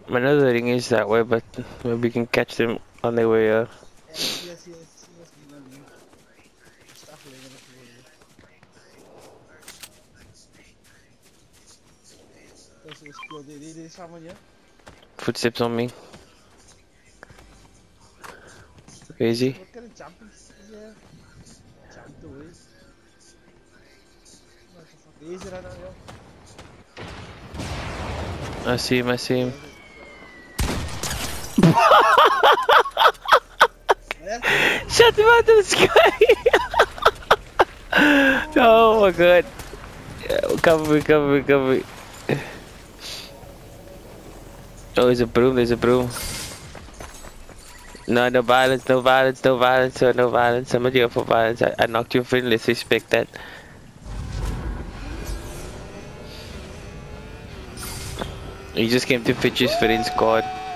Another ring is that way, but maybe we can catch them on their way. Yes, Nina. Staff level of the Terus explode di samanya. Footsteps on me. Crazy. What kind of jumping is there? Jumped away. What the fuck is it right now, yo? I see him. I see him. Yes. Where? Shut him out of the sky! Oh my god. Cover me, cover me, cover me. Oh, there's a broom, there's a broom. No, no violence, no violence, no violence, sir, no violence. I'm not here for violence. I knocked your friend, let's respect that. He just came to fetch his friend's card.